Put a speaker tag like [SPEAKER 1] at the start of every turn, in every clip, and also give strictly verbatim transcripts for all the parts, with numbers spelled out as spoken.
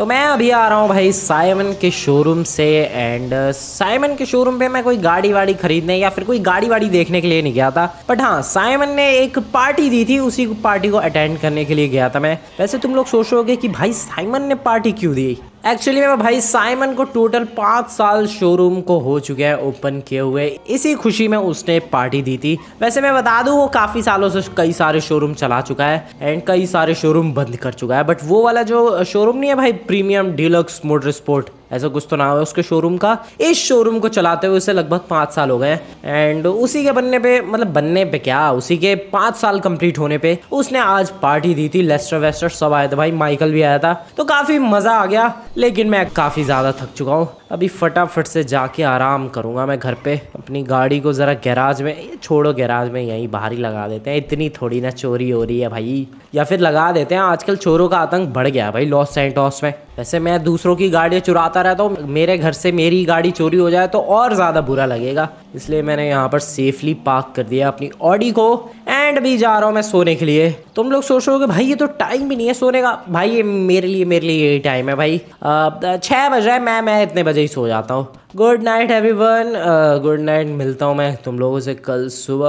[SPEAKER 1] तो मैं अभी आ रहा हूँ भाई साइमन के शोरूम से। एंड साइमन के शोरूम पे मैं कोई गाड़ी वाड़ी खरीदने या फिर कोई गाड़ी वाड़ी देखने के लिए नहीं गया था, बट हाँ साइमन ने एक पार्टी दी थी, उसी पार्टी को अटेंड करने के लिए गया था मैं। वैसे तुम लोग सोचोगे कि भाई साइमन ने पार्टी क्यों दी। एक्चुअली में भाई साइमन को टोटल पाँच साल शोरूम को हो चुके हैं ओपन किए हुए, इसी खुशी में उसने पार्टी दी थी। वैसे मैं बता दूं वो काफ़ी सालों से कई सारे शोरूम चला चुका है एंड कई सारे शोरूम बंद कर चुका है, बट वो वाला जो शोरूम नहीं है भाई प्रीमियम डीलक्स मोटर स्पोर्ट ऐसा कुछ तो नाम है उसके शोरूम का, इस शोरूम को चलाते हुए उसे लगभग पाँच साल हो गए एंड उसी के बनने पे मतलब बनने पे क्या उसी के पाँच साल कंप्लीट होने पे उसने आज पार्टी दी थी। लेस्टर वेस्टर सब आए थे भाई, माइकल भी आया था, तो काफ़ी मज़ा आ गया। लेकिन मैं काफ़ी ज़्यादा थक चुका हूँ, अभी फटाफट से जाके आराम करूँगा मैं घर पे। अपनी गाड़ी को ज़रा गैराज में, ये छोड़ो गैराज में, यहीं बाहर ही लगा देते हैं, इतनी थोड़ी ना चोरी हो रही है भाई, या फिर लगा देते हैं। आजकल चोरों का आतंक बढ़ गया है भाई लॉस सैंटोस में। वैसे मैं दूसरों की गाड़ियाँ चुराता रहता हूँ, मेरे घर से मेरी गाड़ी चोरी हो जाए तो और ज़्यादा बुरा लगेगा, इसलिए मैंने यहाँ पर सेफली पार्क कर दिया अपनी ऑडी को एंड भी जा रहा हूँ मैं सोने के लिए। तुम लोग सोच रहे हो कि भाई ये तो टाइम भी नहीं है सोने का। भाई ये मेरे लिए मेरे लिए यही टाइम है भाई, छः बज रहा है, मैं मैं इतने बजे ही सो जाता हूँ। Good night everyone, good night, मिलता हूँ मैं तुम लोगों से कल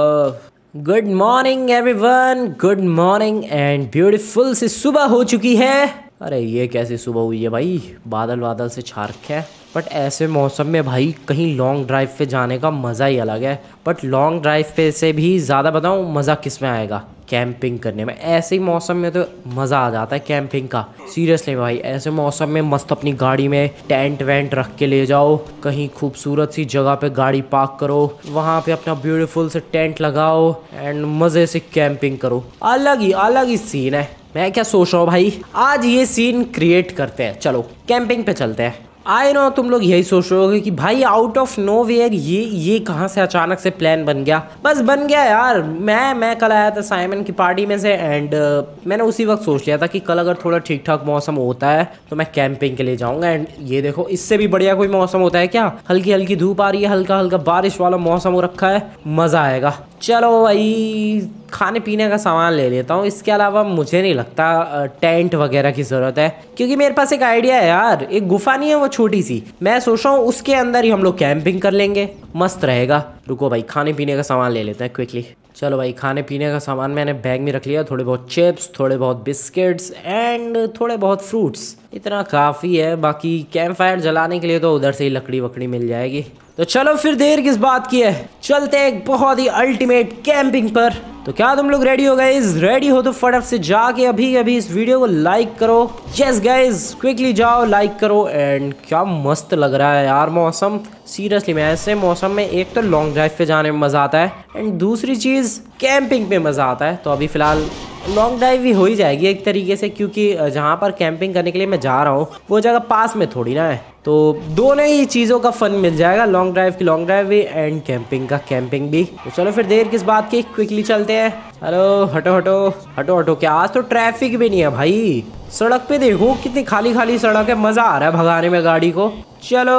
[SPEAKER 1] सुबह। Good morning everyone, good morning and beautiful सी सुबह हो चुकी है। अरे ये कैसी सुबह हुई है भाई, बादल बादल से छा रखे है, बट ऐसे मौसम में भाई कहीं लॉन्ग ड्राइव पे जाने का मज़ा ही अलग है। बट लॉन्ग ड्राइव पे से भी ज़्यादा बताऊँ मज़ा किस में आएगा, कैंपिंग करने में। ऐसे ही मौसम में तो मज़ा आ जाता है कैंपिंग का, सीरियसली भाई। ऐसे मौसम में मस्त अपनी गाड़ी में टेंट वेंट रख के ले जाओ, कहीं खूबसूरत सी जगह पे गाड़ी पार्क करो, वहाँ पे अपना ब्यूटीफुल से टेंट लगाओ एंड मज़े से कैंपिंग करो। अलग ही अलग ही सीन है। मैं क्या सोच रहा हूँ भाई, आज ये सीन क्रिएट करते हैं, चलो कैंपिंग पे चलते हैं। आई नो तुम लोग यही सोच रहे होगे कि भाई आउट ऑफ नो वेयर ये ये कहाँ से अचानक से प्लान बन गया। बस बन गया यार, मैं मैं कल आया था साइमन की पार्टी में से एंड uh, मैंने उसी वक्त सोच लिया था कि कल अगर थोड़ा ठीक ठाक मौसम होता है तो मैं कैंपिंग के लिए जाऊंगा। एंड ये देखो इससे भी बढ़िया कोई मौसम होता है क्या, हल्की हल्की धूप आ रही है, हल्का हल्का बारिश वाला मौसम हो रखा है, मज़ा आएगा। चलो भाई खाने पीने का सामान ले लेता हूँ, इसके अलावा मुझे नहीं लगता टेंट वगैरह की ज़रूरत है, क्योंकि मेरे पास एक आइडिया है यार। एक गुफा नहीं है वो छोटी सी, मैं सोच रहा हूँ उसके अंदर ही हम लोग कैंपिंग कर लेंगे, मस्त रहेगा। रुको भाई खाने पीने का सामान ले लेते हैं क्विकली। चलो भाई खाने पीने का सामान मैंने बैग में रख लिया, थोड़े बहुत चिप्स, थोड़े बहुत बिस्किट्स एंड थोड़े बहुत फ्रूट्स, इतना काफ़ी है। बाकी कैंप फायर जलाने के लिए तो उधर से ही लकड़ी वकड़ी मिल जाएगी। तो चलो फिर देर किस बात की है, चलते हैं एक बहुत ही अल्टीमेट कैंपिंग पर। तो क्या तुम लोग रेडी हो गाइस? रेडी हो तो फटाफट से जाके अभी अभी इस वीडियो को लाइक करो। यस गाइस क्विकली जाओ लाइक करो। एंड क्या मस्त लग रहा है यार मौसम, सीरियसली मैं ऐसे मौसम में एक तो लॉन्ग ड्राइव पे जाने में मज़ा आता है एंड दूसरी चीज़ कैंपिंग पे मज़ा आता है। तो अभी फ़िलहाल लॉन्ग ड्राइव भी हो ही जाएगी एक तरीके से, क्योंकि जहाँ पर कैंपिंग करने के लिए मैं जा रहा हूँ वो जगह पास में थोड़ी ना है, तो दोनों ही चीज़ों का फन मिल जाएगा, लॉन्ग ड्राइव की लॉन्ग ड्राइव भी एंड कैंपिंग का कैंपिंग भी। तो चलो फिर देर किस बात की, क्विकली चलते हैं। हेलो हटो हटो हटो हटो, क्या आज तो ट्रैफिक भी नहीं है भाई, सड़क पे देखो कितनी खाली खाली सड़क है, मज़ा आ रहा है भगाने में गाड़ी को। चलो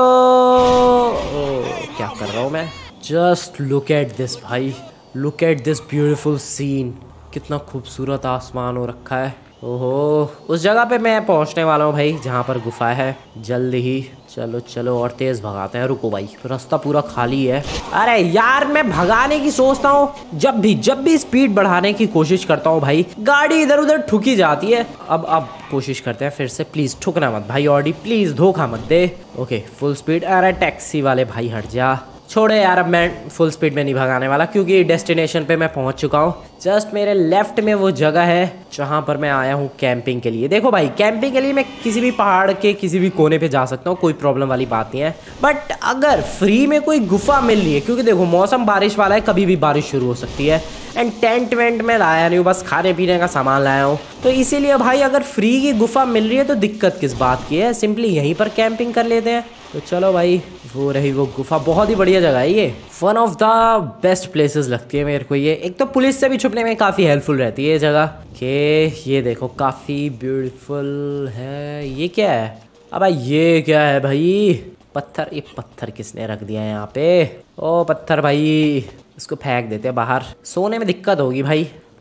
[SPEAKER 1] ओ, क्या कर रहा हूँ मैं, जस्ट लुक एट दिस भाई, look at this beautiful scene, कितना खूबसूरत आसमान हो रखा है। ओहो उस जगह पे मैं पहुंचने वाला हूँ भाई जहाँ पर गुफा है, जल्द ही। चलो चलो और तेज़ भगाते हैं। रुको भाई रास्ता पूरा खाली है। अरे यार मैं भगाने की सोचता हूँ, जब भी जब भी स्पीड बढ़ाने की कोशिश करता हूँ भाई गाड़ी इधर उधर ठुकी जाती है। अब अब कोशिश करते हैं फिर से, प्लीज़ ठुकना मत भाई ऑडी, प्लीज़ धोखा मत दे। Okay full speed. अरे टैक्सी वाले भाई हट जा, छोड़े यार, अब मैं फुल स्पीड में नहीं भगाने वाला क्योंकि डेस्टिनेशन पे मैं पहुंच चुका हूँ। जस्ट मेरे लेफ्ट में वो जगह है जहाँ पर मैं आया हूँ कैंपिंग के लिए। देखो भाई कैंपिंग के लिए मैं किसी भी पहाड़ के किसी भी कोने पे जा सकता हूँ, कोई प्रॉब्लम वाली बात नहीं है। बट अगर फ्री में कोई गुफा मिल रही है, क्योंकि देखो मौसम बारिश वाला है, कभी भी बारिश शुरू हो सकती है एंड टेंट वेंट में लाया नहीं हूँ, बस खाने पीने का सामान लाया हूँ, तो इसीलिए भाई अगर फ्री की गुफा मिल रही है तो दिक्कत किस बात की है, सिंपली यहीं पर कैंपिंग कर लेते हैं। तो चलो भाई वो रही वो गुफा, बहुत ही बढ़िया जगह है ये, one of the best places लगती है मेरे को ये। एक तो पुलिस से भी छुपने में काफ़ी हेल्पफुल रहती है ये जगह के। ये देखो काफ़ी ब्यूटीफुल है। ये क्या है, अब ये क्या है भाई, पत्थर, ये पत्थर किसने रख दिया है यहाँ पे? ओ पत्थर भाई, इसको फेंक देते हैं बाहर, सोने में दिक्कत होगी भाई।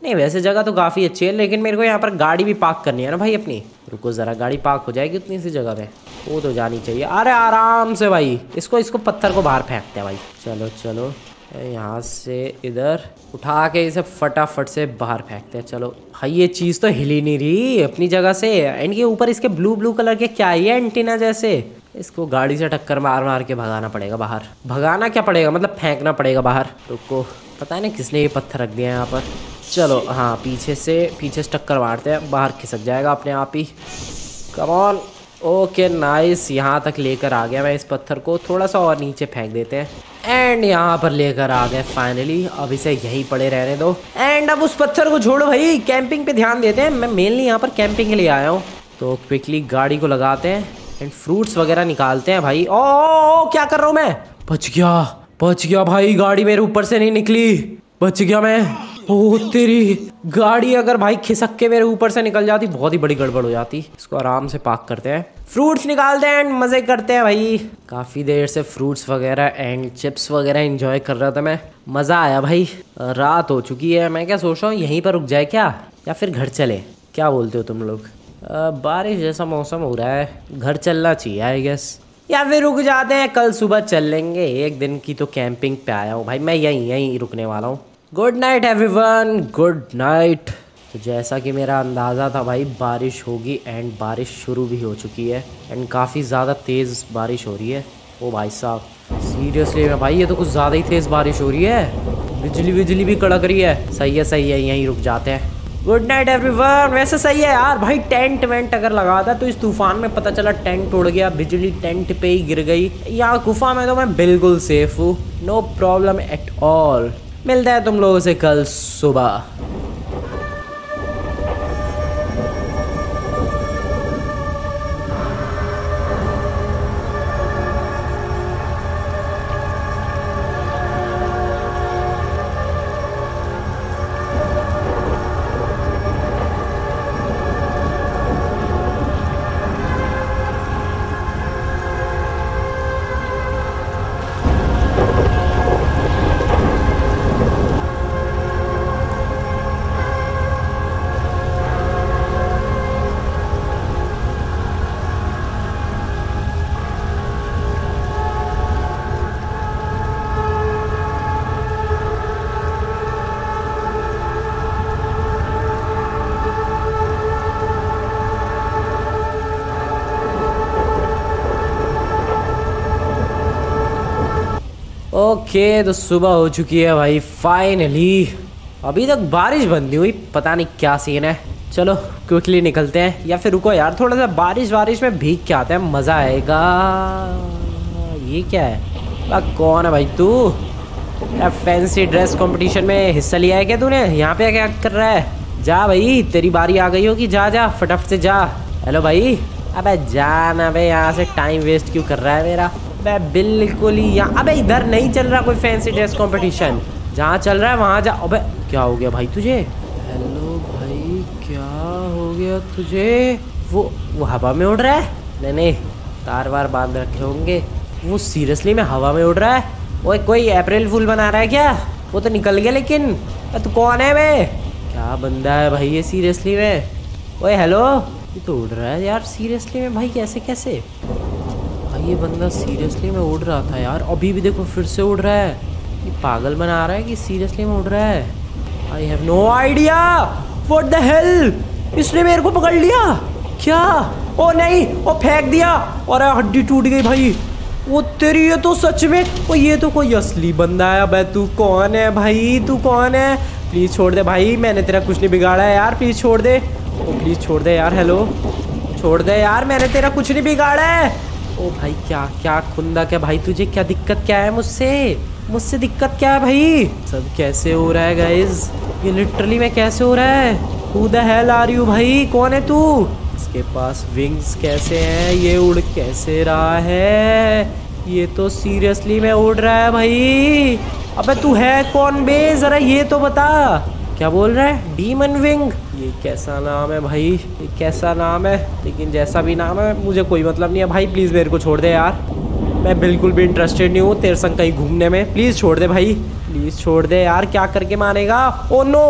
[SPEAKER 1] नहीं वैसे जगह तो काफ़ी अच्छी है, लेकिन मेरे को यहाँ पर गाड़ी भी पार्क करनी है ना भाई अपनी। रुको ज़रा, गाड़ी पार्क हो जाएगी उतनी सी जगह पे, वो तो जानी चाहिए। अरे आराम से भाई, इसको इसको पत्थर को बाहर फेंकते हैं भाई। चलो चलो, यहाँ से इधर उठा के इसे फटाफट से बाहर फेंकते हैं। चलो भाई, ये चीज़ तो हिली नहीं रही अपनी जगह से। इनके ऊपर इसके ब्लू ब्लू कलर के क्या है एंटीना जैसे, इसको गाड़ी से टक्कर मार मार के भगाना पड़ेगा बाहर। भगाना क्या पड़ेगा, मतलब फेंकना पड़ेगा बाहर। रुको, पता नहीं किसने ये पत्थर रख दिया है यहाँ पर। चलो हाँ, पीछे से पीछे से टक्कर मारते हैं, बाहर खिसक जाएगा अपने आप ही। कम ऑन, ओके नाइस, यहाँ तक लेकर आ गया मैं इस पत्थर को। थोड़ा सा और नीचे फेंक देते हैं एंड यहाँ पर लेकर आ गए फाइनली। अब इसे यहीं पड़े रहने दो एंड अब उस पत्थर को छोड़ो भाई, कैंपिंग पे ध्यान देते हैं। मैं मेनली यहाँ पर कैंपिंग के लिए आया हूँ। तो क्विकली गाड़ी को लगाते हैं एंड फ्रूट्स वगैरह निकालते हैं भाई। ओ, ओ, ओ क्या कर रहा हूँ मैं, बच गया बच गया भाई, गाड़ी मेरे ऊपर से नहीं निकली, बच गया मैं। ओ तेरी, गाड़ी अगर भाई खिसक के मेरे ऊपर से निकल जाती बहुत ही बड़ी गड़बड़ हो जाती। इसको आराम से पार्क करते हैं, फ्रूट्स निकालते हैं एंड मज़े करते हैं भाई। काफ़ी देर से फ्रूट्स वगैरह एंड चिप्स वगैरह एंजॉय कर रहा था मैं, मज़ा आया भाई। रात हो चुकी है, मैं क्या सोच रहा हूँ यहीं पर रुक जाए क्या, या फिर घर चले, क्या बोलते हो तुम लोग? बारिश जैसा मौसम हो रहा है, घर चलना चाहिए आई गेस, या फिर रुक जाते हैं, कल सुबह चल लेंगे। एक दिन की तो कैंपिंग पे आया हूँ भाई मैं, यहीं यहीं रुकने वाला हूँ। Good night everyone, good night. तो जैसा कि मेरा अंदाज़ा था भाई, बारिश होगी एंड बारिश शुरू भी हो चुकी है एंड काफ़ी ज़्यादा तेज़ बारिश हो रही है। ओ भाई साहब, सीरियसली में भाई ये तो कुछ ज़्यादा ही तेज़ बारिश हो रही है, बिजली बिजली भी कड़क रही है। सही है सही है, यहीं रुक जाते हैं। Good night everyone. वैसे सही है यार भाई, टेंट वेंट अगर लगा था तो इस तूफान में पता चला टेंट उड़ गया, बिजली टेंट पे ही गिर गई। यहाँ गुफा में तो मैं बिल्कुल सेफ हूँ, नो प्रॉब्लम एट ऑल। मिलता है तुम लोगों से कल सुबह। ओके तो सुबह हो चुकी है भाई फाइनली। अभी तक बारिश बंद नहीं हुई, पता नहीं क्या सीन है। चलो क्विकली निकलते हैं, या फिर रुको यार, थोड़ा सा बारिश बारिश में भीग के आते हैं, मज़ा आएगा। ये क्या है, आ, कौन है भाई तू? यार फैंसी ड्रेस कंपटीशन में हिस्सा लिया है क्या तूने? यहाँ पे क्या कर रहा है? जा भाई, तेरी बारी आ गई होगी, जा जा फटाफट से जा। हेलो भाई, अबे जाना भाई, यहाँ से टाइम वेस्ट क्यों कर रहा है मेरा? मैं बिल्कुल ही यहाँ, अबे इधर नहीं चल रहा कोई फैंसी ड्रेस कंपटीशन, जहाँ चल रहा है वहाँ जा। अबे क्या हो गया भाई तुझे? हेलो भाई, क्या हो गया तुझे? वो वो हवा में उड़ रहा है? नहीं नहीं, तार वार बांध रखे होंगे। वो सीरियसली में हवा में उड़ रहा है? ओए कोई अप्रैल फूल बना रहा है क्या? वो तो निकल गया, लेकिन तू कौन है बे? क्या बंदा है भाई ये सीरियसली में? ओए हेलो, ये तो उड़ रहा है यार सीरियसली में भाई, कैसे कैसे भाई ये बंदा सीरियसली में उड़ रहा था यार, अभी भी देखो फिर से उड़ रहा है। ये पागल बना रहा है कि सीरियसली में उड़ रहा है? I have no idea, what the hell, इसने मेरे को पकड़ लिया क्या? ओ नहीं, ओ फेंक दिया और हड्डी टूट गई भाई। वो तेरी, ये तो सच में, ओ ये तो कोई असली बंदा है। अब तू कौन है भाई, तू कौन है? प्लीज़ छोड़ दे भाई, मैंने तेरा कुछ नहीं बिगाड़ा है यार, प्लीज़ छोड़ दे। ओ प्लीज़ छोड़ दे यार, हेलो छोड़ दे यार, मैंने तेरा कुछ नहीं बिगाड़ा है। ओ भाई क्या क्या खुंदा क्या भाई, तुझे क्या दिक्कत क्या है मुझसे? मुझसे दिक्कत क्या है भाई? सब कैसे हो रहा है गाइज, ये लिटरली में कैसे हो रहा है? Who the hell are you भाई, कौन है तू? इसके पास विंग्स कैसे हैं, ये उड़ कैसे रहा है? ये तो सीरियसली में उड़ रहा है भाई। अबे तू है कौन बे, जरा ये तो बता। क्या बोल रहा है? डीमन विंग, ये कैसा नाम है भाई, ये कैसा नाम है? लेकिन जैसा भी नाम है मुझे कोई मतलब नहीं है भाई, प्लीज़ मेरे को छोड़ दे यार, मैं बिल्कुल भी इंटरेस्टेड नहीं हूँ तेरे संग कहीं घूमने में। प्लीज़ छोड़ दे भाई, प्लीज़ छोड़ दे यार, क्या करके मानेगा? ओ नो,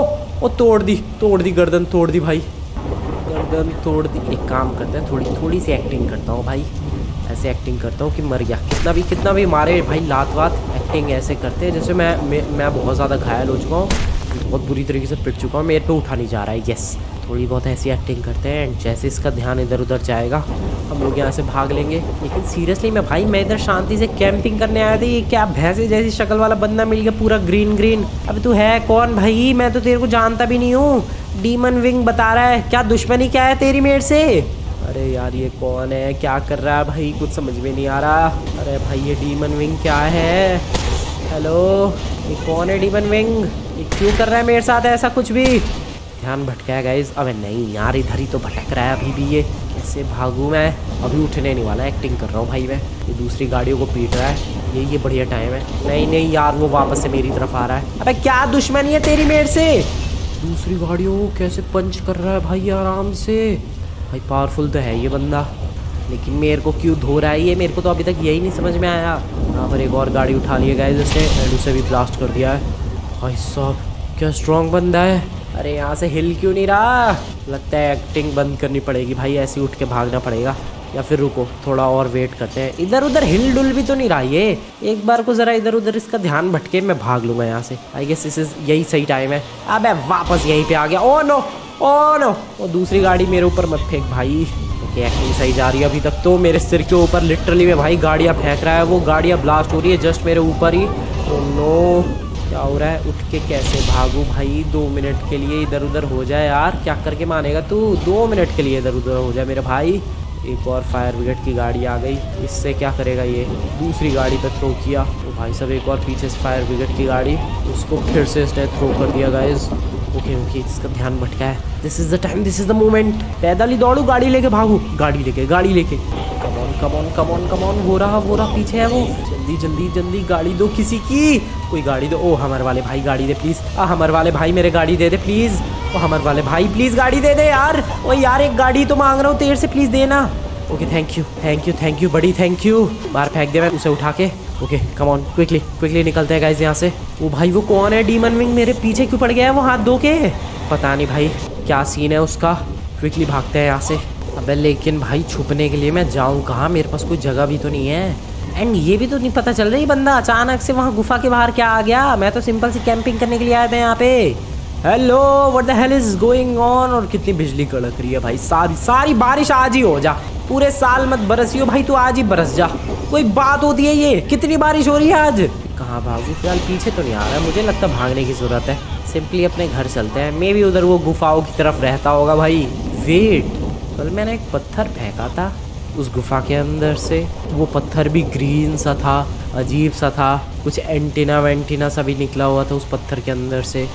[SPEAKER 1] ओ तोड़ दी तोड़ दी गर्दन तोड़ दी भाई, गर्दन तोड़ दी। एक काम करते हैं, थोड़ी थोड़ी सी एक्टिंग करता हूँ भाई, ऐसे एक्टिंग करता हूँ कि मर गया। कितना भी कितना भी मारे भाई लात वात, एक्टिंग ऐसे करते हैं जैसे मैं मैं, मैं बहुत ज़्यादा घायल हो चुका हूँ, बहुत बुरी तरीके से पिट चुका हूँ, मेरे पे उठा नहीं जा रहा है। यस, थोड़ी बहुत ऐसी एक्टिंग करते हैं एंड जैसे इसका ध्यान इधर उधर जाएगा हम लोग यहाँ से भाग लेंगे। लेकिन सीरियसली मैं भाई मैं इधर शांति से कैंपिंग करने आया था, ये क्या भैंसे जैसी शक्ल वाला बंदा मिल गया पूरा ग्रीन ग्रीन। अब तू है कौन भाई? मैं तो तेरे को जानता भी नहीं हूँ। डीमन विंग बता रहा है, क्या दुश्मनी क्या है तेरी मेरे से? अरे यार ये कौन है, क्या कर रहा है भाई, कुछ समझ में नहीं आ रहा। अरे भाई ये डीमन विंग क्या है? हेलो, ये कौन है डीमन विंग? ये क्यों कर रहा है मेरे साथ ऐसा कुछ भी? ध्यान भटका है गाइज। अबे नहीं यार, इधर ही तो भटक रहा है अभी भी। ये कैसे भागूं मैं? अभी उठने नहीं वाला, एक्टिंग कर रहा हूँ भाई मैं। ये दूसरी गाड़ियों को पीट रहा है, ये ये बढ़िया टाइम है। नहीं नहीं यार, वो वापस से मेरी तरफ आ रहा है। अबे क्या दुश्मनी है तेरी मेरे से? दूसरी गाड़ियों को कैसे पंच कर रहा है भाई आराम से। भाई पावरफुल तो है ये बंदा, लेकिन मेरे को क्यों धो रहा है ये? मेरे को तो अभी तक यही नहीं समझ में आया। यहाँ पर एक और गाड़ी उठा ली है गाइस इसने एंड उसे भी ब्लास्ट कर दिया है। भाई साहब क्या स्ट्रॉन्ग बंदा है। अरे यहाँ से हिल क्यों नहीं रहा? लगता है एक्टिंग बंद करनी पड़ेगी भाई, ऐसे उठ के भागना पड़ेगा। या फिर रुको थोड़ा और वेट करते हैं। इधर उधर हिल डुल भी तो नहीं रहा ये। एक बार को ज़रा इधर उधर इसका ध्यान भटके, मैं भाग लूँगा यहाँ से। आई गेस इस यही सही टाइम है। अब वापस यहीं पे आ गया। ओ नो ओ नो, वो दूसरी गाड़ी मेरे ऊपर मत फेंक भाई। ओके एक्टिंग सही जा रही है अभी तक तो। मेरे सिर के ऊपर लिटरली में भाई गाड़ियाँ फेंक रहा है वो, गाड़ियाँ ब्लास्ट हो रही है जस्ट मेरे ऊपर ही। ओ नो, क्या हो रहा है? उठ के कैसे भागूं भाई? दो मिनट के लिए इधर उधर हो जाए यार, क्या करके मानेगा तू? दो मिनट के लिए इधर उधर हो जाए मेरे भाई। एक और फायर ब्रिगेड की गाड़ी आ गई, इससे क्या करेगा ये? दूसरी गाड़ी पे थ्रो किया तो भाई सब एक और पीछे से फायर ब्रिगेड की गाड़ी, उसको फिर से इसने थ्रो कर दिया गाइस। ओके ओके, इसका ध्यान भटका है। This is the time, this is the moment. पैदल ही दौड़ू, गाड़ी लेके भागू, गाड़ी लेके गाड़ी लेके। कमॉन कमॉन कमॉन कमॉन, वो रहा वो रहा पीछे है वो। जल्दी जल्दी जल्दी गाड़ी दो किसी की, कोई गाड़ी दो। ओ हमर वाले भाई गाड़ी दे प्लीज। आ हमर वाले भाई मेरे गाड़ी दे दे प्लीज। ओ हमर वाले भाई प्लीज गाड़ी दे दे यार। ओ यार एक गाड़ी तो मांग रहा हूँ तेरे से, प्लीज देना। Okay thank you thank you thank you बड़ी थैंक यू। बाहर फेंक दे मैं उसे उठा के। Okay come on quickly quickly निकलते हैं गाइस यहाँ से। वो भाई वो कौन है? डीमन विंग मेरे पीछे क्यों पड़ गया है वो हाथ धो के? पता नहीं भाई क्या सीन है उसका। क्विकली भागते हैं यहाँ से। अबे लेकिन भाई छुपने के लिए मैं जाऊँ कहाँ? मेरे पास कोई जगह भी तो नहीं है। एंड ये भी तो नहीं पता चल रही बंदा अचानक से वहाँ गुफा के बाहर क्या आ गया। मैं तो सिंपल सी कैंपिंग करने के लिए आया था यहाँ पे। Hello what the hell is going on? और कितनी बिजली कड़क रही है भाई। सारी सारी बारिश आज ही हो जा, पूरे साल मत बरसियो भाई, तू आज ही बरस जा। कोई बात होती है ये? कितनी बारिश हो रही है आज। कहाँ भागू फिलहाल? पीछे तो नहीं आ रहा है, मुझे लगता भागने की जरूरत है। सिंपली अपने घर चलते हैं, मे भी उधर वो गुफाओं की तरफ रहता होगा भाई। वेट, कल मैंने एक पत्थर फेंका था उस गुफा के अंदर से, वो पत्थर भी ग्रीन सा था, अजीब सा था, कुछ एंटीना वेंटीना सा भी निकला हुआ था उस पत्थर के अंदर से।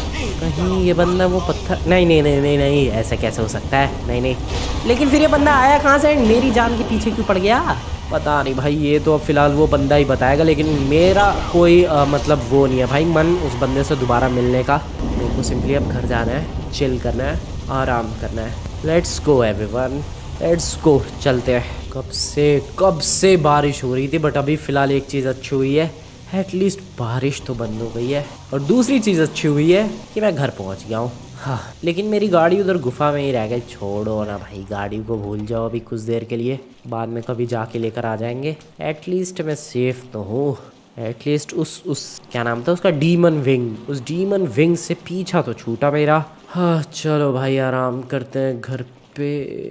[SPEAKER 1] कहीं ये बंदा वो पत्थर, नहीं नहीं नहीं नहीं नहीं ऐसा कैसे हो सकता है? नहीं नहीं, लेकिन फिर ये बंदा आया कहाँ से? मेरी जान के पीछे क्यों पड़ गया? पता नहीं भाई, ये तो अब फिलहाल वो बंदा ही बताएगा। लेकिन मेरा कोई आ, मतलब वो नहीं है भाई मन उस बंदे से दोबारा मिलने का। मेरे को सिंपली अब घर जाना है, चिल करना है, आराम करना है। Let's go everyone, let's go, चलते हैं। कब से कब से बारिश हो रही थी, बट अभी फ़िलहाल एक चीज़ अच्छी हुई है, एटलीस्ट बारिश तो बंद हो गई है। और दूसरी चीज़ अच्छी हुई है कि मैं घर पहुंच गया हूँ। हाँ, लेकिन मेरी गाड़ी उधर गुफा में ही रह गई। छोड़ो ना भाई, गाड़ी को भूल जाओ अभी कुछ देर के लिए, बाद में कभी जाके लेकर आ जाएंगे। एटलीस्ट मैं सेफ तो हूँ। एटलीस्ट उस उस क्या नाम था उसका, डीमन विंग, उस डीमन विंग से पीछा तो छूटा मेरा। हाँ चलो भाई आराम करते हैं घर पे।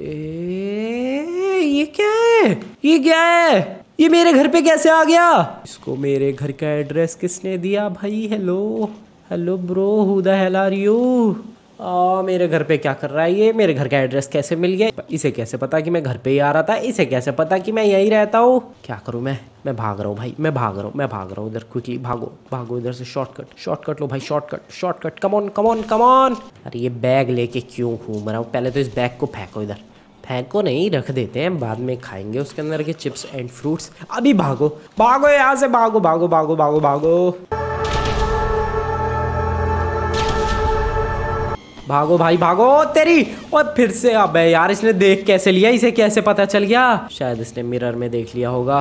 [SPEAKER 1] ये क्या है? ये क्या है? ये मेरे घर पे कैसे आ गया? इसको मेरे घर का एड्रेस किसने दिया भाई? Hello hello bro, who the hell are you? आ, मेरे घर पे क्या कर रहा है ये? मेरे घर का एड्रेस कैसे मिल गया? इसे कैसे पता कि मैं घर पे ही आ रहा था? इसे कैसे पता कि मैं यहीं रहता हूँ? क्या करूँ मैं? मैं भाग रहा हूँ भाई, मैं भाग रहा हूँ मैं भाग रहा हूँ इधर। क्विकली भागो भागो इधर से। शॉर्टकट शॉर्टकट लो भाई, shortcut shortcut. Come on come on come on. अरे ये बैग लेके क्यों घूम रहा हूँ? पहले तो इस बैग को फेंको इधर। फेंको नहीं, रख देते हैं, बाद में खाएंगे उसके अंदर के चिप्स एंड फ्रूट्स। अभी भागो भागो यहाँ से, भागो भागो भागो भागो भागो भागो भाई भागो तेरी। और फिर से, अबे यार इसने देख कैसे लिया? इसे कैसे पता चल गया? शायद इसने मिरर में देख लिया होगा,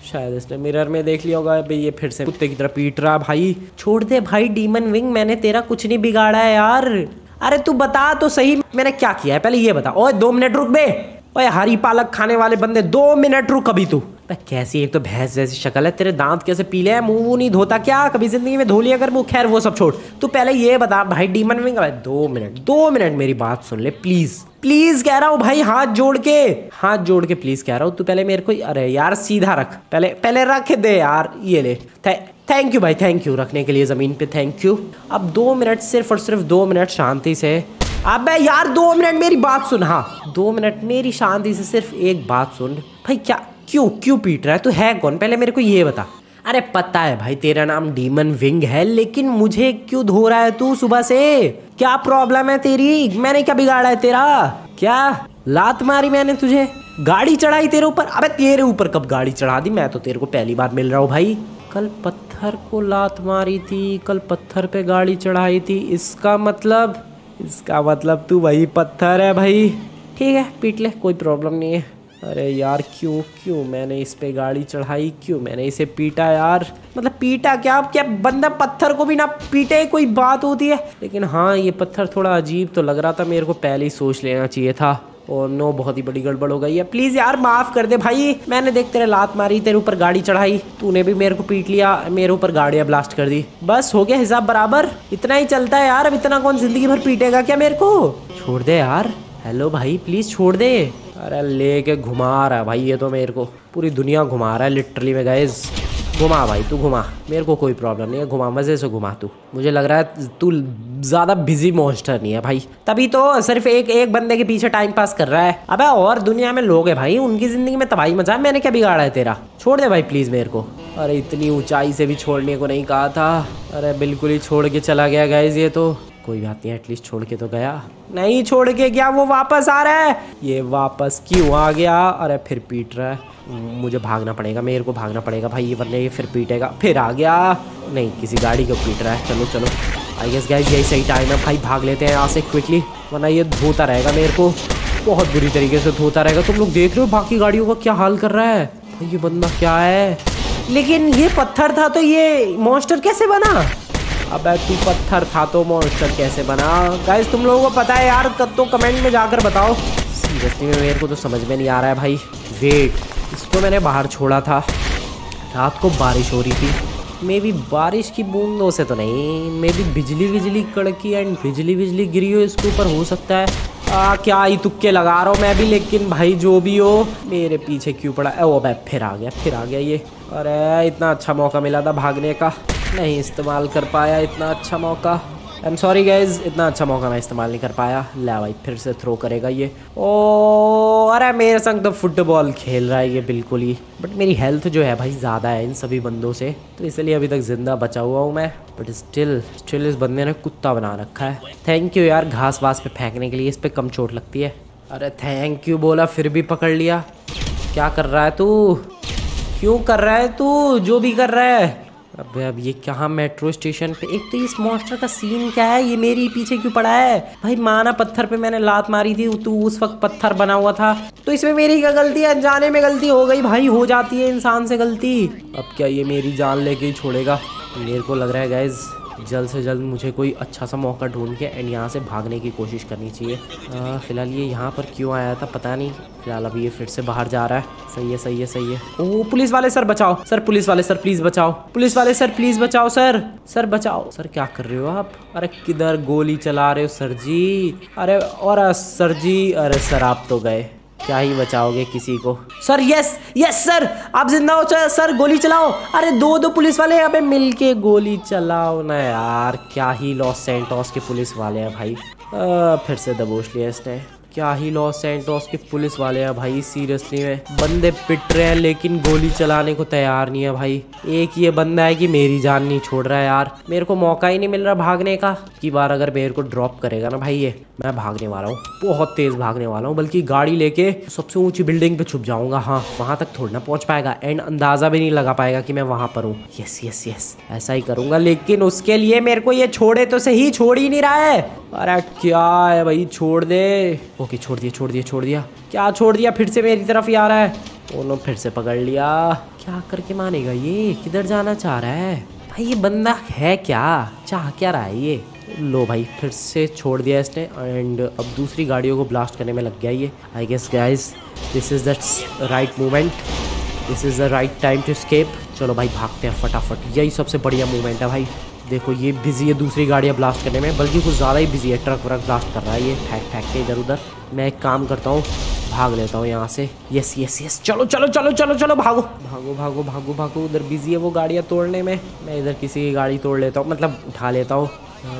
[SPEAKER 1] शायद इसने मिरर में देख लिया होगा। भाई ये फिर से कुत्ते की तरह पीट रहा। भाई छोड़ दे भाई डीमन विंग, मैंने तेरा कुछ नहीं बिगाड़ा है यार। अरे तू बता तो सही मैंने क्या किया है, पहले ये बता। ओए दो मिनट रुक बे। ओए हरी पालक खाने वाले बंदे, दो मिनट रुक अभी तू। कैसी एक तो भैंस जैसी शक्ल है, तेरे दांत कैसे पीले हैं, मुंह नहीं धोता क्या, कभी जिंदगी में धो लिया कर मुंह। खैर वो सब छोड़, तू पहले ये बता भाई डीमन विंग। दो मिनट दो मिनट मेरी बात सुन ले प्लीज, प्लीज कह रहा हूँ भाई, हाथ जोड़ के हाथ जोड़ के प्लीज कह रहा हूँ। तू पहले मेरे को, अरे यार सीधा रख, पहले पहले रख दे यार। ये ले, थैंक यू भाई, थैंक यू रखने के लिए जमीन पे, थैंक यू। अब दो मिनट सिर्फ और सिर्फ दो मिनट शांति से। अबे यार दो मिनट मेरी बात सुन। हाँ दो मिनट मेरी शांति से सिर्फ एक बात सुन। भाई क्या, क्यों क्यों पीट रहा है तू, है कौन पहले मेरे को ये बता। अरे पता है भाई तेरा नाम डीमन विंग है, लेकिन मुझे क्यों धो रहा है तू सुबह से, क्या प्रॉब्लम है तेरी, मैंने क्या बिगाड़ा है तेरा, क्या लात मारी मैंने तुझे, गाड़ी चढ़ाई तेरे ऊपर। अबे तेरे ऊपर कब गाड़ी चढ़ा दी, मैं तो तेरे को पहली बार मिल रहा हूँ भाई। कल पत्थर को लात मारी थी, कल पत्थर पे गाड़ी चढ़ाई थी, इसका मतलब इसका मतलब तू वही पत्थर है भाई। ठीक है पीट ले, कोई प्रॉब्लम नहीं है। अरे यार क्यों क्यों मैंने इस पे गाड़ी चढ़ाई, क्यों मैंने इसे पीटा यार, मतलब पीटा क्या, क्या बंदा पत्थर को भी ना पीटे कोई बात होती है। लेकिन हाँ ये पत्थर थोड़ा अजीब तो लग रहा था, मेरे को पहले ही सोच लेना चाहिए था। और नो बहुत ही बड़ी गड़बड़ हो गई है, प्लीज यार माफ कर दे भाई। मैंने देख तेरे लात मारी, तेरे ऊपर गाड़ी चढ़ाई, तूने भी मेरे को पीट लिया, मेरे ऊपर गाड़ियां ब्लास्ट कर दी, बस हो गया हिसाब बराबर। इतना ही चलता है यार, अब इतना कौन जिंदगी भर पीटेगा क्या मेरे को, छोड़ दे यार। हेलो भाई प्लीज छोड़ दे। अरे लेके घुमा रहा है भाई ये तो, मेरे को पूरी दुनिया घुमा रहा है लिटरली में गाइस। घुमा भाई तू घुमा, मेरे को कोई प्रॉब्लम नहीं है, घुमा मजे से घुमा तू। मुझे लग रहा है तू ज़्यादा बिजी मॉन्स्टर नहीं है भाई, तभी तो सिर्फ एक एक बंदे के पीछे टाइम पास कर रहा है। अबे और दुनिया में लोग हैं भाई, उनकी ज़िंदगी में तबाही मचा है, मैंने क्या बिगाड़ा है तेरा, छोड़ दे भाई प्लीज़ मेरे को। अरे इतनी ऊंचाई से भी छोड़ने को नहीं कहा था, अरे बिल्कुल ही छोड़ के चला गया गाइस ये तो। कोई बात नहीं, एटलीस्ट छोड़ के तो गया, नहीं छोड़ के गया, वो वापस आ रहा है। ये वापस क्यों आ गया, अरे फिर पीट रहा है, मुझे भागना पड़ेगा, मेरे को भागना पड़ेगा भाई, ये वरना ये फिर पीटेगा। फिर आ गया, नहीं किसी गाड़ी को पीट रहा है। चलो चलो आई गेस गाइस यही सही टाइम है भाई, भाग लेते हैं यहाँ से क्विकली, वरना ये धोता रहेगा मेरे को, बहुत बुरी तरीके से धोता रहेगा। तुम लोग देख रहे हो बाकी गाड़ियों का क्या हाल कर रहा है भाई, ये बंदा क्या है। लेकिन ये पत्थर था तो ये मॉन्स्टर कैसे बना, अबे तू पत्थर था तो मॉन्स्टर कैसे बना। गाइस तुम लोगों को पता है यार, तो कमेंट में जाकर बताओ। सीरियसली में मेरे को तो समझ में नहीं आ रहा है भाई। वेट, इसको मैंने बाहर छोड़ा था, रात को बारिश हो रही थी, मे बी बारिश की बूंदों से तो नहीं, मे बी बिजली बिजली कड़की एंड बिजली बिजली गिरी हो इसके ऊपर, हो सकता है। आ, क्या ही तुक्के लगा रहा हूँ मैं भी, लेकिन भाई जो भी हो मेरे पीछे क्यों पड़ा। ओ भाई फिर आ गया फिर आ गया ये। अरे इतना अच्छा मौका मिला था भागने का, नहीं इस्तेमाल कर पाया इतना अच्छा मौका। आई एम सॉरी गाइज, इतना अच्छा मौका मैं इस्तेमाल नहीं कर पाया। ले भाई फिर से थ्रो करेगा ये। ओ अरे मेरे संग तो फुटबॉल खेल रहा है ये बिल्कुल ही, बट मेरी हेल्थ जो है भाई ज़्यादा है इन सभी बंदों से, तो इसलिए अभी तक ज़िंदा बचा हुआ हूँ मैं। बट स्टिल स्टिल इस बंदे ने कुत्ता बना रखा है। थैंक यू यार घास वास पे फेंकने के लिए, इस पर कम चोट लगती है। अरे थैंक यू बोला फिर भी पकड़ लिया। क्या कर रहा है तू, क्यों कर रहा है तू जो भी कर रहा है। अबे अब ये कहाँ मेट्रो स्टेशन पे, एक तो इस मॉन्स्टर का सीन क्या है, ये मेरे पीछे क्यों पड़ा है भाई। माना पत्थर पे मैंने लात मारी थी, तू उस वक्त पत्थर बना हुआ था, तो इसमें मेरी क्या गलती है, अनजाने में गलती हो गई भाई, हो जाती है इंसान से गलती। अब क्या ये मेरी जान लेके ही छोड़ेगा, मेरे को लग रहा है गाइज जल्द से जल्द मुझे कोई अच्छा सा मौका ढूंढ के एंड यहाँ से भागने की कोशिश करनी चाहिए। फिलहाल ये यहाँ पर क्यों आया था पता नहीं, फिलहाल अभी ये फिर से बाहर जा रहा है। सही है सही है सही है। ओह पुलिस वाले सर बचाओ, सर पुलिस वाले सर प्लीज बचाओ, पुलिस वाले सर प्लीज बचाओ, सर सर बचाओ। सर क्या कर रहे हो आप, अरे किधर गोली चला रहे हो सर जी, अरे और सर जी, अरे सर आप तो गए, क्या ही बचाओगे किसी को। सर यस यस सर आप जिंदा हो सर, गोली चलाओ। अरे दो दो पुलिस वाले यहाँ पे मिलके गोली चलाओ ना यार, क्या ही लॉस सैंटोस के पुलिस वाले हैं भाई। आ, फिर से दबोच लिया इसने, क्या ही लॉस सैंटोस के पुलिस वाले हैं भाई। सीरियसली में बंदे पिट रहे हैं लेकिन गोली चलाने को तैयार नहीं है भाई। एक ये बंदा है कि मेरी जान नहीं छोड़ रहा है यार, मेरे को मौका ही नहीं मिल रहा भागने का। की बार अगर मेरे को ड्रॉप करेगा ना भाई ये, मैं भागने वाला हूँ, बहुत तेज भागने वाला हूँ, बल्कि गाड़ी लेके सबसे ऊंची बिल्डिंग पे छुप जाऊंगा। हाँ वहां तक थोड़ी ना पहुंच पाएगा एंड अंदाजा भी नहीं लगा पाएगा कि मैं वहां पर हूँ। यस यस यस ऐसा ही करूंगा, लेकिन उसके लिए मेरे को ये छोड़े तो सही, छोड़ ही नहीं रहा है। अरे क्या है भाई, छोड़ दे। ओके छोड़ दिया छोड़ दिया छोड़ दिया, क्या छोड़ दिया, फिर से मेरी तरफ ही आ रहा है। ओ नो, फिर से पकड़ लिया। क्या करके मानेगा ये? किधर जाना चाह रहा है भाई? ये बंदा है क्या? चाह क्या रहा है ये? लो भाई, फिर से छोड़ दिया इसने एंड अब दूसरी गाड़ियों को ब्लास्ट करने में लग गया ये। I guess guys this is the right movement, this is the right time to escape. चलो भाई भागते हैं फटाफट, यही सबसे बढ़िया मूवमेंट है भाई। देखो ये बिजी है दूसरी गाड़ियाँ ब्लास्ट करने में, बल्कि कुछ ज़्यादा ही बिजी है। ट्रक व्रक ब्लास्ट कर रहा है ये, फेंक फेंक के इधर उधर। मैं एक काम करता हूँ, भाग लेता हूँ यहाँ से। यस यस यस, चलो चलो चलो चलो चलो, भागो भागो भागो भागो भागो। उधर बिजी है वो गाड़ियाँ तोड़ने में, मैं इधर किसी की गाड़ी तोड़ लेता हूँ, मतलब उठा लेता हूँ।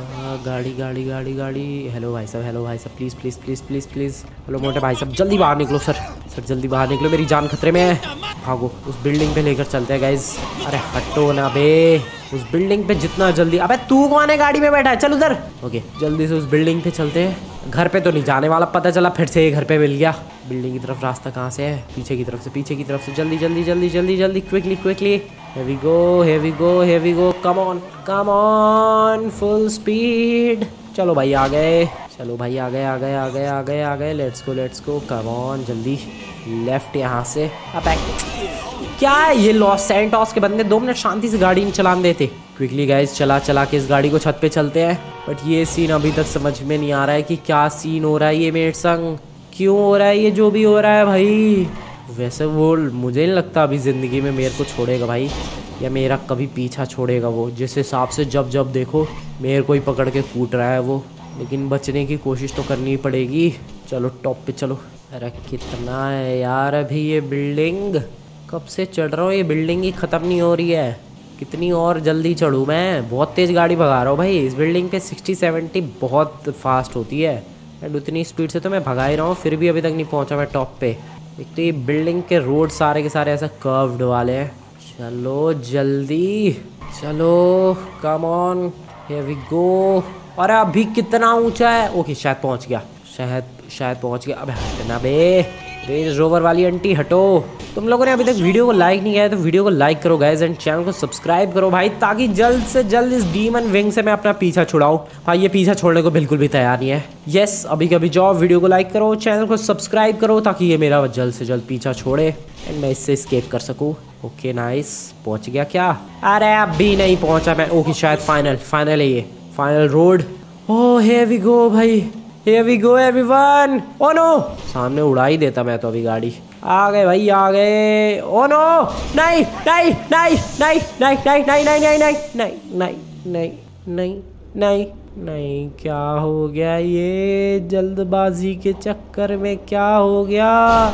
[SPEAKER 1] गाड़ी गाड़ी गाड़ी गाड़ी। हेलो भाई साहब, हेलो भाई साहब, please please please please please. Hello मोटे भाई साहब, जल्दी बाहर निकलो सर, सर जल्दी बाहर निकलो, मेरी जान खतरे में है। भागो, उस बिल्डिंग पे लेकर चलते हैं गाइज। अरे हटो ना बे, उस बिल्डिंग पे जितना जल्दी। अबे तू कौन है गाड़ी में बैठा है? चल उधर। ओके, जल्दी से उस बिल्डिंग पे चलते हैं। घर पे तो नहीं जाने वाला, पता चला फिर से ये घर पे मिल गया। बिल्डिंग की तरफ रास्ता कहाँ से है? पीछे की तरफ से, पीछे की तरफ से। जल्दी जल्दी जल्दी जल्दी जल्दी, quickly quickly. Here we go, here we go, here we go. Come on, come on, full speed. चलो भाई आ गए, चलो भाई आ गए आ गए आ गए आ गए आ गए। Let's go let's go, come on जल्दी। लेफ्ट यहाँ से। अब क्या है ये लॉस सैंटोस के बंदे, दो मिनट शांति से गाड़ी नहीं चलाने देते। क्विकली गाइज चला चला के इस गाड़ी को छत पे चलते हैं। बट ये सीन अभी तक समझ में नहीं आ रहा है कि क्या सीन हो रहा है ये मेरे संग, क्यों हो रहा है ये जो भी हो रहा है भाई। वैसे वो मुझे नहीं लगता अभी ज़िंदगी में मेरे को छोड़ेगा भाई, या मेरा कभी पीछा छोड़ेगा वो। जिस हिसाब से जब जब देखो मेरे को ही पकड़ के कूट रहा है वो, लेकिन बचने की कोशिश तो करनी ही पड़ेगी। चलो टॉप पे चलो। अरे कितना है यार अभी ये बिल्डिंग, कब से चढ़ रहा हूँ, ये बिल्डिंग ही ख़त्म नहीं हो रही है। कितनी और जल्दी चढ़ूँ मैं? बहुत तेज़ गाड़ी भगा रहा हूँ भाई। इस बिल्डिंग पे सिक्सटी सेवेंटी बहुत फास्ट होती है, एंड उतनी स्पीड से तो मैं भगा ही रहा हूँ, फिर भी अभी तक नहीं पहुँचा मैं टॉप पे। एक तो ये बिल्डिंग के रोड सारे के सारे ऐसा कर्व्ड वाले हैं। चलो जल्दी चलो, come on, here we go. अरे अभी कितना ऊंचा है? ओके शायद पहुंच गया, शायद शायद पहुंच गया। अबे हटना बे, रेंज रोवर वाली आंटी हटो। तुम लोगों ने अभी तक वीडियो को लाइक नहीं किया है तो वीडियो को लाइक करो गाइज, एंड चैनल को सब्सक्राइब करो भाई, ताकि जल्द से जल्द इस डीमन विंग से मैं अपना पीछा छुड़ाऊं। भाई ये पीछा छोड़ने को बिल्कुल भी तैयार नहीं है। यस, अभी कभी जाओ, वीडियो को लाइक करो, चैनल को सब्सक्राइब करो, ताकि ये मेरा जल्द से जल्द पीछा छोड़े एंड मैं इससे एस्केप कर सकूँ। ओके नाइस, पहुँच गया क्या? अरे अभी नहीं पहुँचा मैं। ओके शायद फाइनल फाइनल है ये, final road. Oh here we go भाई, here we go everyone. Oh no, सामने उड़ा ही देता मैं तो अभी गाड़ी। आ गए भाई आ गए। ओ नो, नहीं नहीं नहीं नहीं नहीं नहीं नहीं नहीं नहीं नहीं नहीं नहीं नहीं नहीं नहीं, क्या हो गया ये? जल्दबाजी के चक्कर में क्या हो गया?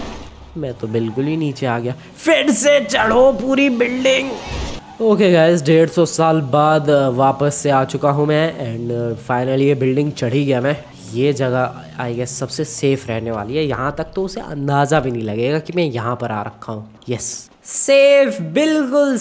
[SPEAKER 1] मैं तो बिल्कुल ही नीचे आ गया। फिर से चढ़ो पूरी बिल्डिंग। ओके गाइस, डेढ़ सौ साल बाद वापस से आ चुका हूँ मैं, एंड फाइनली ये बिल्डिंग चढ़ ही गया मैं। ये जगह आई गेस सबसे सेफ रहने वाली है, यहाँ तक तो उसे अंदाज़ा भी नहीं लगेगा कि मैं यहाँ पर आ रखा हूँ। यस, सेफ, बिल्कुल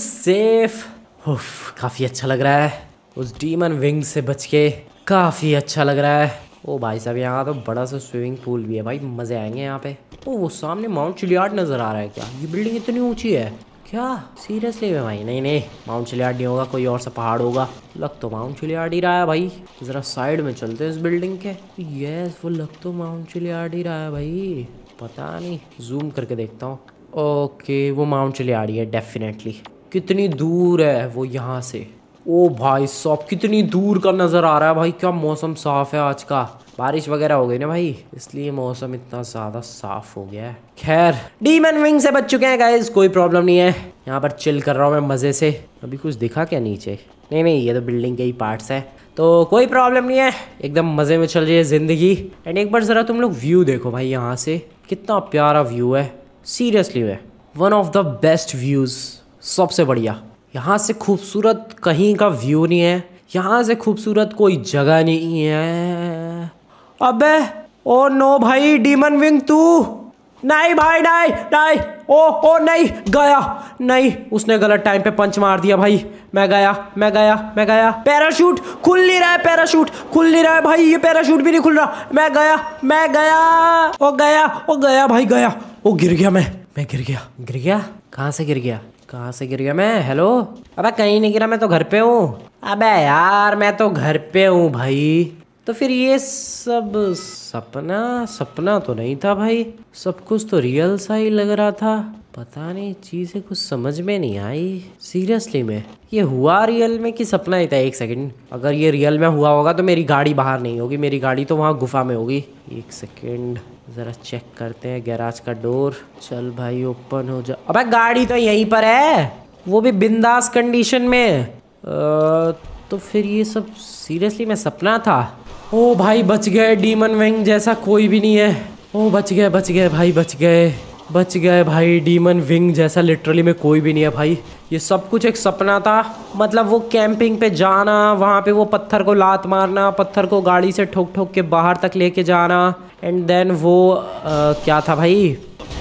[SPEAKER 1] सेफ। उफ, काफ़ी अच्छा लग रहा है उस डीमन विंग से बच के, काफ़ी अच्छा लग रहा है। ओ भाई साहब, यहाँ तो बड़ा सा स्विमिंग पूल भी है भाई, मज़े आएंगे यहाँ पे। ओ वो सामने माउंट चिलियार्ड नज़र आ रहा है क्या? ये बिल्डिंग इतनी ऊँची है क्या? सीरियसली में भाई? नहीं नहीं, माउंट चिलियार्ड नहीं होगा, कोई और सा पहाड़ होगा। लग तो माउंट चिलियार्ड ही रहा है भाई। ज़रा साइड में चलते हैं इस बिल्डिंग के। यस, वो लग तो माउंट चिलियार्ड ही रहा है भाई, पता नहीं, जूम करके देखता हूँ। ओके, वो माउंट चिलियार्ड ही है डेफिनेटली। कितनी दूर है वो यहाँ से? ओ भाई साहब, कितनी दूर का नज़र आ रहा है भाई। क्या मौसम साफ़ है आज का, बारिश वगैरह हो गई ना भाई, इसलिए मौसम इतना ज़्यादा साफ़ हो गया है। खैर, डीमन विंग से बच चुके हैं गाइस, कोई प्रॉब्लम नहीं है। यहाँ पर चिल कर रहा हूँ मैं मज़े से। अभी कुछ दिखा क्या नीचे? नहीं नहीं, ये तो बिल्डिंग के ही पार्ट्स हैं, तो कोई प्रॉब्लम नहीं है, एकदम मज़े में चल रही है ज़िंदगी। एंड एक बार ज़रा तुम लोग व्यू देखो भाई, यहाँ से कितना प्यारा व्यू है। सीरियसली में one of the best views, सबसे बढ़िया। यहाँ से खूबसूरत कहीं का व्यू नहीं है, यहाँ से खूबसूरत कोई जगह नहीं है। अबे ओ नो भाई, डीमन विंग तू? नहीं भाई नहीं नहीं, ओ ओ नहीं, गया नहीं, उसने गलत टाइम पे पंच मार दिया भाई। मैं गया मैं गया मैं गया। पैराशूट खुल नहीं रहा है, पैराशूट खुल नहीं रहा है भाई, ये पैराशूट भी नहीं खुल रहा। मैं गया मैं गया, ओ गया ओ गया भाई, गया। ओ गिर गया मैं मैं गिर गया गिर गया कहाँ से गिर गया कहाँ से गिर गया मैं? हेलो, अबे कहीं नहीं गिरा, मैं तो घर पे हूँ। अबे यार मैं तो घर पे हूँ भाई, तो फिर ये सब सपना सपना तो नहीं था भाई, सब कुछ तो रियल सा ही लग रहा था। पता नहीं, चीजें कुछ समझ में नहीं आई सीरियसली में। ये हुआ रियल में कि सपना ही था? एक सेकंड, अगर ये रियल में हुआ होगा तो मेरी गाड़ी बाहर नहीं होगी, मेरी गाड़ी तो वहाँ गुफा में होगी। एक सेकंड जरा चेक करते हैं गैराज का डोर। चल भाई ओपन हो जा। अबे गाड़ी तो यहीं पर है, वो भी बिंदास कंडीशन में। आ, तो फिर ये सब सीरियसली में सपना था? ओ भाई बच गए, डीमन विंग जैसा कोई भी नहीं है। ओ बच गए बच गए भाई, बच गए बच गए भाई। डीमन विंग जैसा लिटरली में कोई भी नहीं है भाई। ये सब कुछ एक सपना था। मतलब वो कैंपिंग पे जाना, वहाँ पे वो पत्थर को लात मारना, पत्थर को गाड़ी से ठोक ठोक के बाहर तक लेके जाना, एंड देन वो आ, क्या था भाई,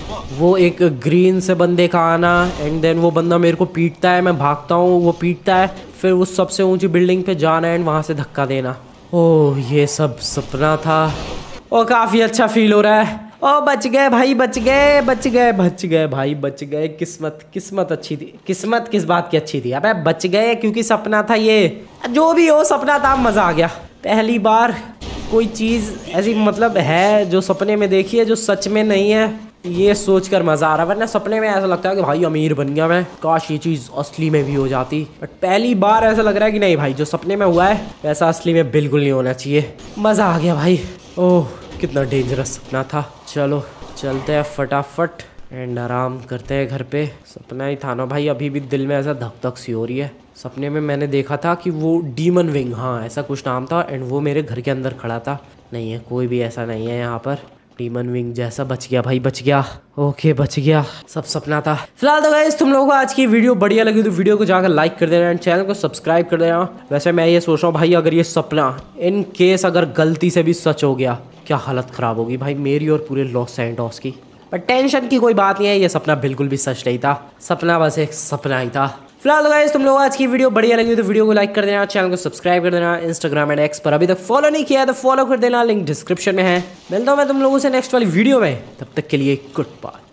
[SPEAKER 1] वो एक ग्रीन से बंदे का आना, एंड देन वो बंदा मेरे को पीटता है, मैं भागता हूँ, वो पीटता है, फिर उस सबसे ऊंची बिल्डिंग पे जाना एंड वहाँ से धक्का देना। ओह ये सब सपना था। ओ काफ़ी अच्छा फील हो रहा है। ओ बच गए भाई, बच गए बच गए बच गए भाई, बच गए। किस्मत किस्मत अच्छी थी। किस्मत किस बात की अच्छी थी? अबे बच गए क्योंकि सपना था ये। जो भी हो सपना था, मज़ा आ गया। पहली बार कोई चीज़ ऐसी मतलब है जो सपने में देखी है जो सच में नहीं है, ये सोचकर मज़ा आ रहा है। वरना सपने में ऐसा लगता है कि भाई अमीर बन गया मैं, काश ये चीज़ असली में भी हो जाती। बट पहली बार ऐसा लग रहा है कि नहीं भाई, जो सपने में हुआ है वैसा असली में बिल्कुल नहीं होना चाहिए। मज़ा आ गया भाई। ओह कितना डेंजरस सपना था। चलो चलते हैं फटाफट एंड आराम करते हैं घर पे। सपना ही था ना भाई, अभी भी दिल में ऐसा धक धक सी हो रही है। सपने में मैंने देखा था कि वो डीमन विंग, हाँ ऐसा कुछ नाम था, एंड वो मेरे घर के अंदर खड़ा था। नहीं है, कोई भी ऐसा नहीं है यहाँ पर डीमन विंग जैसा। बच गया भाई, बच गया। ओके बच गया, सब सपना था। फिलहाल तो गाइस तुम लोगों को आज की वीडियो बढ़िया लगी तो वीडियो को जाकर लाइक कर देना एंड चैनल को सब्सक्राइब कर देना। वैसे मैं ये सोच रहा हूँ भाई, अगर ये सपना इन केस अगर गलती से भी सच हो गया, क्या हालत ख़राब होगी भाई मेरी और पूरे लॉस सैंटोस की। पर टेंशन की कोई बात नहीं है, ये सपना बिल्कुल भी सच नहीं था। सपना बस एक सपना ही था। फिलहाल तो गाइस तुम लोग आज की वीडियो बढ़िया लगी तो वीडियो को लाइक कर देना, चैनल को सब्सक्राइब कर देना। इंस्टाग्राम एंड एक्स पर अभी तक फॉलो नहीं किया है तो फॉलो कर देना, लिंक डिस्क्रिप्शन में है। मिलता हूँ मैं तुम लोगों से नेक्स्ट वाली वीडियो में, तब तक के लिए गुड बाय।